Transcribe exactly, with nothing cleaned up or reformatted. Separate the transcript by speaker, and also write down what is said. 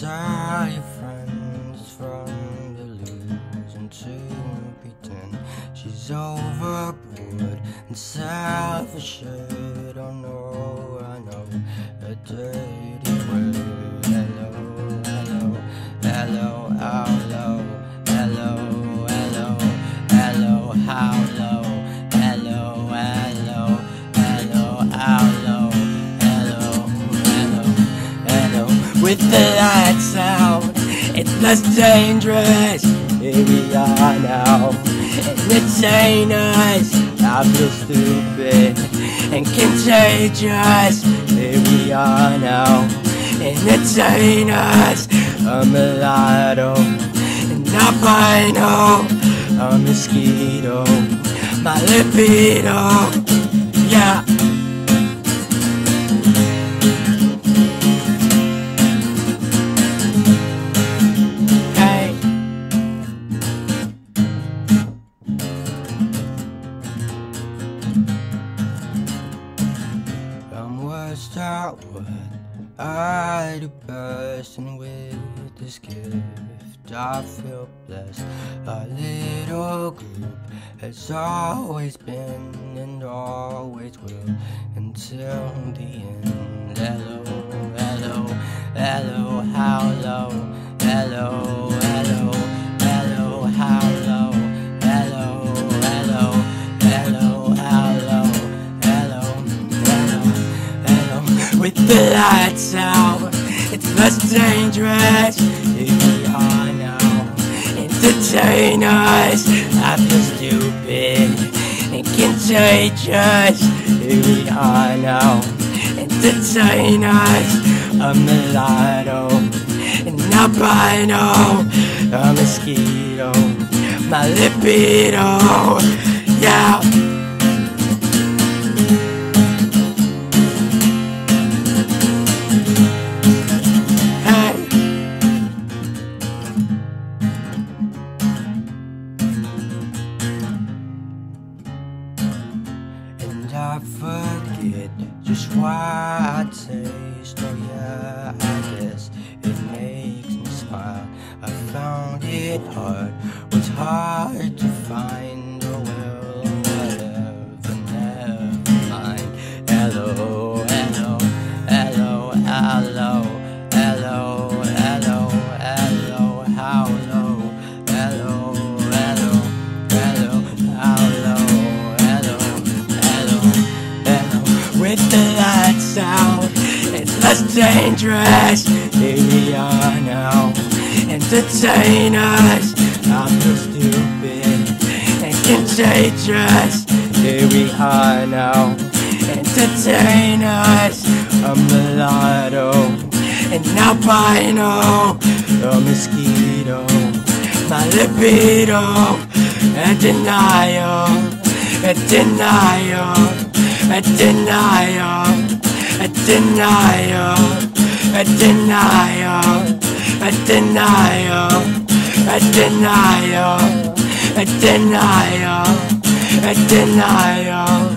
Speaker 1: tell your friends from delusion to pretend she's overboard and self-assured. Oh no, I know a dirty word. Hello, hello, hello, how low? Hello, hello, hello, how low? Hello, hello, hello, how low? Hello, hello, hello. With the lights out, it's less dangerous. Here we are now, entertain us. I feel stupid and contagious. Here we are now, entertain us. I'm a mulatto, an albino, a mosquito, my libido, yeah. Hey. I'm worst at what I do best, and with this gift I feel blessed. Our little group has always been and always will until the end. Hello, hello, hello, how low? Hello, hello, hello, how low? Hello, hello, hello, how low? Hello, hello, hello. With the lights out, it's less dangerous. Here we are now, entertain us. I feel stupid and contagious. Here we are now, entertain us. A mulatto, an albino, a mosquito, my libido, yeah. I forget just why I taste. Oh yeah, I guess it makes me smile. I found it hard, was hard to find. Oh well, whatever, never mind. Hello, hello, hello, hello, hello, hello, hello, how low? Hello, hello, hello, how low? With the lights out, it's less dangerous. Here we are now, entertain us. I feel stupid and contagious. Here we are now, entertain us. A mulatto, an albino, a mosquito, my libido, a denial, a denial. A denial, a denial, a denial, a denial, a denial, a denial, a denial.